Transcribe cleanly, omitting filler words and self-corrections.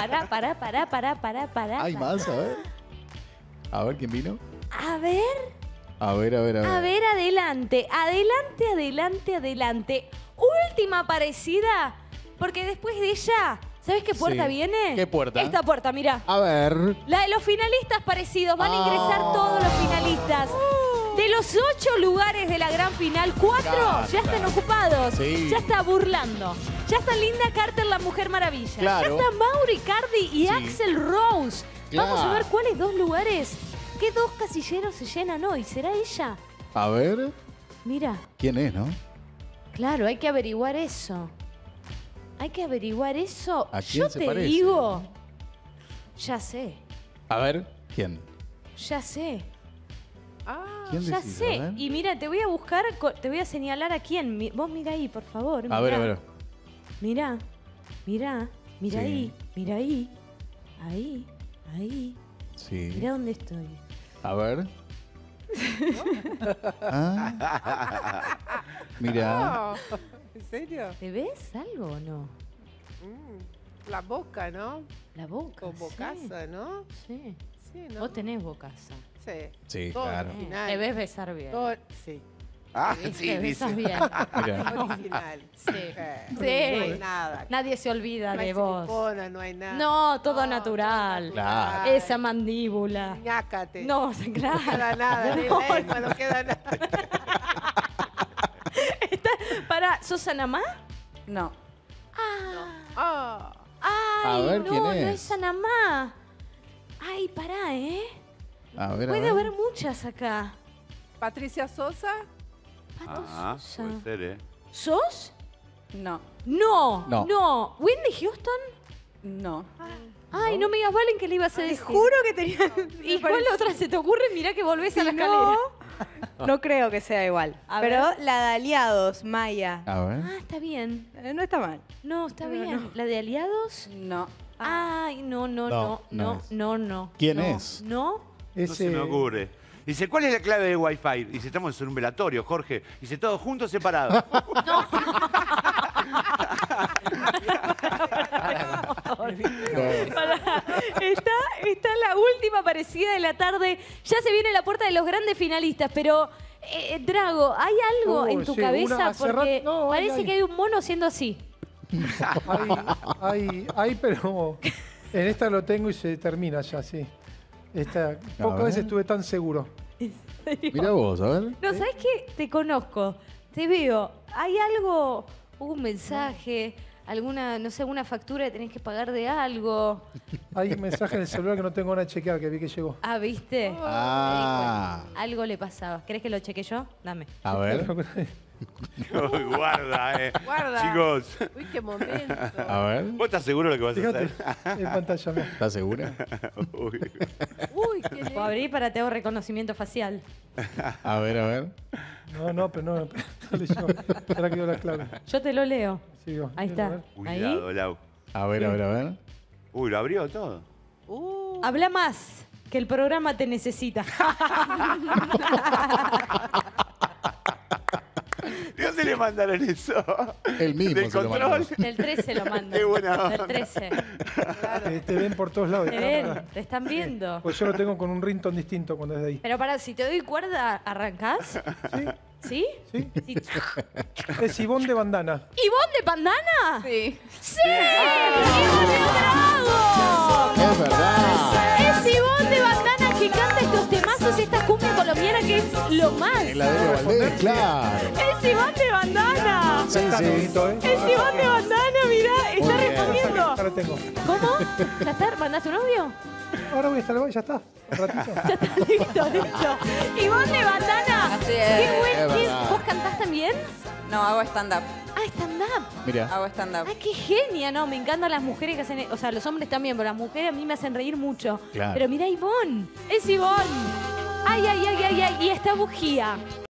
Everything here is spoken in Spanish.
Pará. ¿Hay más? A ver. A ver, ¿quién vino? A ver. A ver. Adelante. Última aparecida, porque después de ella, ¿sabes qué puerta Sí. viene? ¿Qué puerta? Esta puerta, mira. A ver. La de los finalistas parecidos. Van a ingresar todos los finalistas. De los 8 lugares de la gran final, 4 ya están ocupados. Sí. Ya está Burlando. Ya está Linda Carter, la Mujer Maravilla. Claro. Ya está Mauri Cardi y Sí. Axl Rose. Vamos a Claro. ver cuáles 2 lugares, qué 2 casilleros se llenan hoy. ¿Será ella? A ver. Mira, ¿Quién es, no? claro, hay que averiguar eso. ¿A quién Yo se te parece? digo, ya sé. A ver. ¿Quién? ¿Quién Ya decís? sé. A ver. Y mira, te voy a buscar, te voy a señalar a quién. Vos mira ahí, por favor. A ver. Mira Sí. ahí. Ahí. Sí. Mira dónde estoy. A ver. Mira. ¿En serio? ¿Te ves algo o no? La boca, ¿no? La boca. Con bocaza, ¿no? Sí. Sí, ¿no? Vos tenés bocaza. Sí. Sí, Todo claro. original. Te ves besar bien. Sí. Te besas bien. Mira. Original. Sí. No hay Sí. nada. Nadie se olvida No hay de vos. silicona, no hay nada. No, todo natural. Claro. Esa mandíbula. Ñácate. No, No claro. queda nada. Ni No, lengua, no queda nada. ¿Sos Anamá? No. Ah. Ay, A ver, no, ¿quién no es? es Anamá. Ay, pará, ¿eh? A ver. Puede haber muchas acá. Patricia Sosa. Pato Ah, Sosa. puede ser, ¿eh? ¿Sos? No. No. ¿Whitney Houston? No. Ay, no me digas, Valen, que le ibas a decir. Juro que tenía... ¿Y cuál otra se te ocurre? Mirá que volvés a la escalera. No creo que sea igual. A Pero ver. la de Aliados, Maya. A ver. Ah, está bien. No está mal. No, está bien. ¿La de Aliados? No. Ay, no. ¿Quién no, es? ¿No? No se me ocurre. Dice, ¿cuál es la clave del Wi-Fi? Dice, estamos en un velatorio, Jorge. Dice, todos juntos, separados. Está la última parecida de la tarde. Ya se viene la puerta de los grandes finalistas, pero Drago, ¿hay algo en tu sí, cabeza? hace Porque rato- no, parece que hay un mono haciendo así. Hay, pero en esta lo tengo y se termina ya, sí. Pocas ver. veces estuve tan seguro. Mira vos, a ver. No, ¿sabes qué? Te conozco, te veo. ¿Hay algo, un mensaje, alguna, no sé, alguna factura que tenés que pagar de algo? Hay un mensaje en el celular que no tengo ganas de chequear, que vi que llegó. Ah, ¿viste? Ah. Algo le pasaba. ¿Querés que lo cheque yo? Dame. A ver. Guarda, Guarda. Chicos, Uy, qué momento. A ver. ¿vos estás seguro de lo que vas a Fíjate, hacer? en pantalla. mira. ¿Estás segura? Uy. Uy, qué Puedo abrir para te hago reconocimiento facial. A ver. No, pero no leyó. Ahora quedó la clave. Yo te lo leo. Sigo. Ahí está. Ahí. Cuidado, Lau. A ver. Uy, lo abrió todo. Habla más, que el programa te necesita. ¿De dónde le mandaron eso? El mismo ¿Del se lo control? mandó. Del 13 lo mando. Qué buena onda. Del 13. Te ven por todos lados. Te ven, te están viendo. Pues yo lo tengo con un ringtone distinto cuando es de ahí. Pero para, si te doy cuerda, ¿arrancás? ¿Sí? ¿Sí? ¿Sí? Sí. Es Ivonne de bandana. ¿Ivonne de Bandana? Sí. ¡Sí! ¡Ivonne Drago! Es verdad. Es Ivonne de Bandana que canta estos temazos, esta cumbia colombiana que es lo más. Es la de Valdés, claro. Es Ivonne de Bandana. Sí, Está sí. bonito, ¿eh? Es Ivonne de Bandana, mirá, está Muy bien. respondiendo. Ahora tengo. ¿Cómo? ¿Ya está? ¿Mandaste un audio? Ahora voy a estar, ya está. Un ratito. Ya está, listo. Ivonne de Bandana. Así Qué es. buen. Es verdad. ¿Vos cantás también? No, hago stand-up. Ah, stand-up. Mira. Hago stand-up. Ay, qué genia, no, me encantan las mujeres que hacen, o sea, los hombres también, pero las mujeres a mí me hacen reír mucho. Claro. Pero mira Ivonne, es Ivonne. Ay, y está bujía.